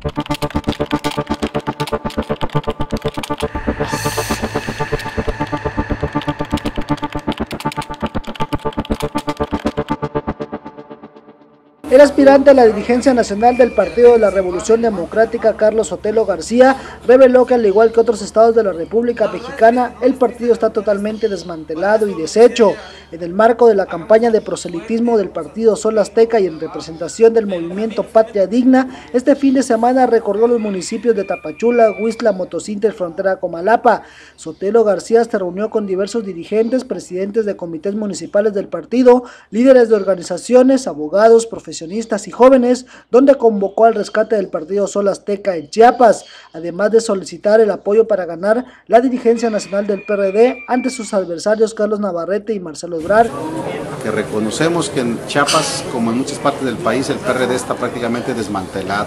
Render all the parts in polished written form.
El aspirante a la dirigencia nacional del Partido de la Revolución Democrática, Carlos Sotelo García, reveló que al igual que otros estados de la República Mexicana, el partido está totalmente desmantelado y deshecho. En el marco de la campaña de proselitismo del Partido Sol Azteca y en representación del movimiento Patria Digna, este fin de semana recorrió los municipios de Tapachula, Huixla, Motocintla, frontera Comalapa. Sotelo García se reunió con diversos dirigentes, presidentes de comités municipales del partido, líderes de organizaciones, abogados, profesionales y jóvenes, donde convocó al rescate del Partido Sol Azteca en Chiapas, además de solicitar el apoyo para ganar la dirigencia nacional del PRD ante sus adversarios Carlos Navarrete y Marcelo Ebrard. Que reconocemos que en Chiapas, como en muchas partes del país, el PRD está prácticamente desmantelado,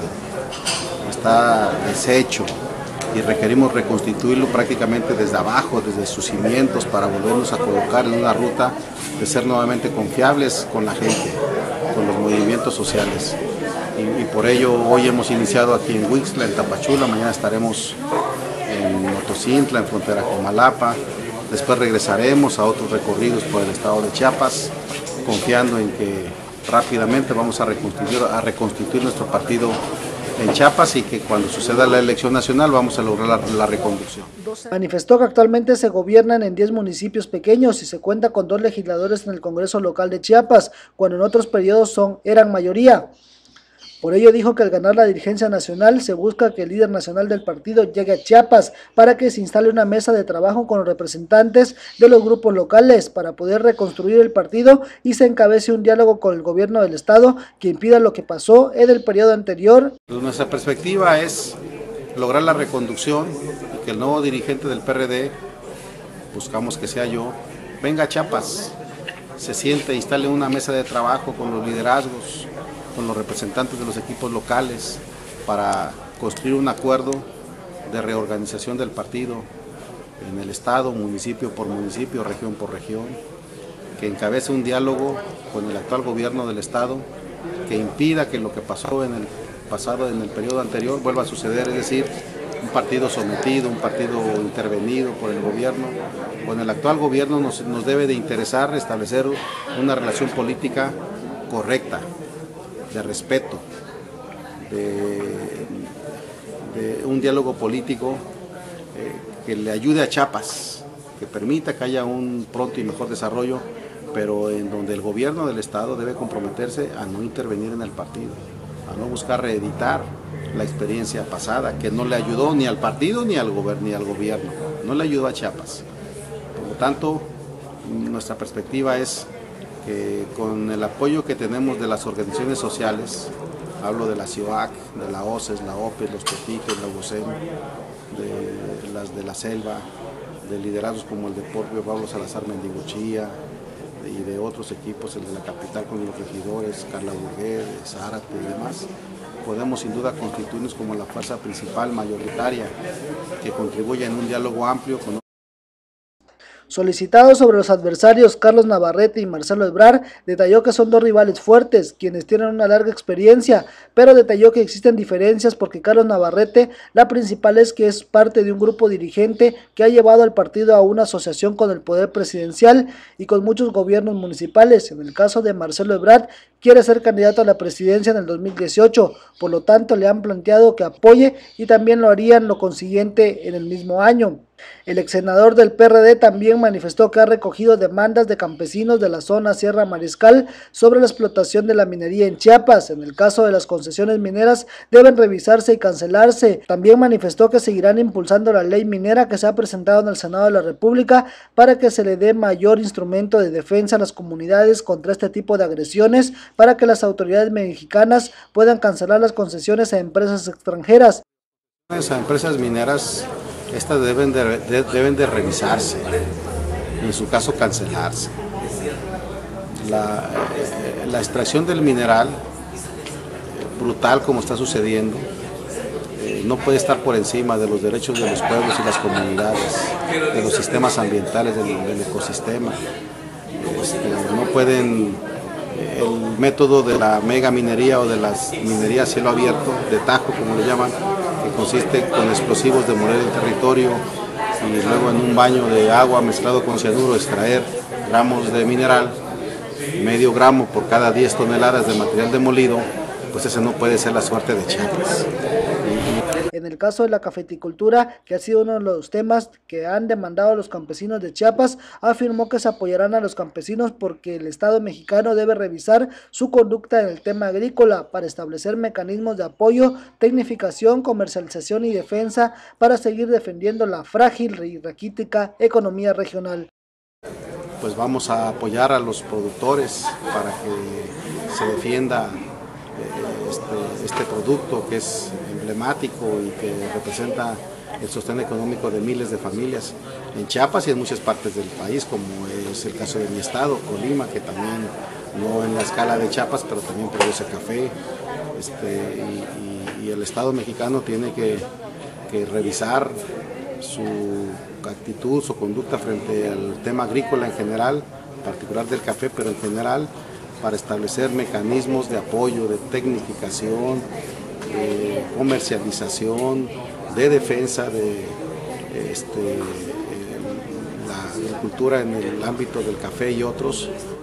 está deshecho y requerimos reconstituirlo prácticamente desde abajo, desde sus cimientos, para volvernos a colocar en una ruta de ser nuevamente confiables con la gente, con los movimientos sociales. Y por ello hoy hemos iniciado aquí en Huixla, en Tapachula, mañana estaremos en Motocintla, en frontera Comalapa, después regresaremos a otros recorridos por el estado de Chiapas, confiando en que rápidamente vamos a reconstituir nuestro partido en Chiapas y que cuando suceda la elección nacional vamos a lograr la reconducción. Manifestó que actualmente se gobiernan en 10 municipios pequeños y se cuenta con 2 legisladores en el Congreso local de Chiapas, cuando en otros periodos eran mayoría. Por ello dijo que al ganar la dirigencia nacional se busca que el líder nacional del partido llegue a Chiapas para que se instale una mesa de trabajo con los representantes de los grupos locales para poder reconstruir el partido y se encabece un diálogo con el gobierno del estado que impida lo que pasó en el periodo anterior. Nuestra perspectiva es lograr la reconducción y que el nuevo dirigente del PRD, buscamos que sea yo, venga a Chiapas, se siente, instale una mesa de trabajo con los liderazgos, con los representantes de los equipos locales para construir un acuerdo de reorganización del partido en el estado, municipio por municipio, región por región, que encabece un diálogo con el actual gobierno del estado, que impida que lo que pasó en el periodo anterior vuelva a suceder, es decir, un partido sometido, un partido intervenido por el gobierno. Con el actual gobierno nos debe de interesar establecer una relación política correcta, de respeto, de un diálogo político que le ayude a Chiapas, que permita que haya un pronto y mejor desarrollo, pero en donde el gobierno del estado debe comprometerse a no intervenir en el partido, a no buscar reeditar la experiencia pasada, que no le ayudó ni al partido ni al gobierno, no le ayudó a Chiapas. Por lo tanto, nuestra perspectiva es que con el apoyo que tenemos de las organizaciones sociales, hablo de la CIOAC, de la OCES, la OPE, los Tepiques, la UCEM, de las de la Selva, de liderazgos como el de Pablo Salazar Mendiguchía y de otros equipos, el de la capital con los regidores, Carla Burguer, Zárate y demás, podemos sin duda constituirnos como la fuerza principal, mayoritaria, que contribuya en un diálogo amplio con... Solicitado sobre los adversarios Carlos Navarrete y Marcelo Ebrard, detalló que son 2 rivales fuertes, quienes tienen una larga experiencia, pero detalló que existen diferencias porque Carlos Navarrete, la principal es que es parte de un grupo dirigente que ha llevado al partido a una asociación con el poder presidencial y con muchos gobiernos municipales. En el caso de Marcelo Ebrard, quiere ser candidato a la presidencia en el 2018, por lo tanto le han planteado que apoye y también lo harían lo consiguiente en el mismo año. El ex senador del PRD también manifestó que ha recogido demandas de campesinos de la zona Sierra Mariscal sobre la explotación de la minería en Chiapas. En el caso de las concesiones mineras deben revisarse y cancelarse. También manifestó que seguirán impulsando la ley minera que se ha presentado en el Senado de la República para que se le dé mayor instrumento de defensa a las comunidades contra este tipo de agresiones, para que las autoridades mexicanas puedan cancelar las concesiones a empresas extranjeras. Las empresas mineras estas deben de revisarse, en su caso cancelarse. La extracción del mineral, brutal como está sucediendo, no puede estar por encima de los derechos de los pueblos y las comunidades, de los sistemas ambientales, del ecosistema. No pueden el método de la mega minería o de las minerías a cielo abierto, de tajo como le llaman, que consiste con explosivos demoler el territorio y luego en un baño de agua mezclado con cianuro extraer gramos de mineral, medio gramo por cada 10 toneladas de material demolido, pues ese no puede ser la suerte de Chiapas. En el caso de la cafeticultura, que ha sido uno de los temas que han demandado a los campesinos de Chiapas, afirmó que se apoyarán a los campesinos porque el Estado mexicano debe revisar su conducta en el tema agrícola para establecer mecanismos de apoyo, tecnificación, comercialización y defensa para seguir defendiendo la frágil y raquítica economía regional. Pues vamos a apoyar a los productores para que se defienda este producto que es emblemático y que representa el sostén económico de miles de familias en Chiapas y en muchas partes del país, como es el caso de mi estado, Colima, que también no en la escala de Chiapas, pero también produce café, y el Estado mexicano tiene que revisar su actitud, su conducta frente al tema agrícola en general, en particular del café, pero en general, para establecer mecanismos de apoyo, de tecnificación, de comercialización, de defensa de la agricultura en el ámbito del café y otros,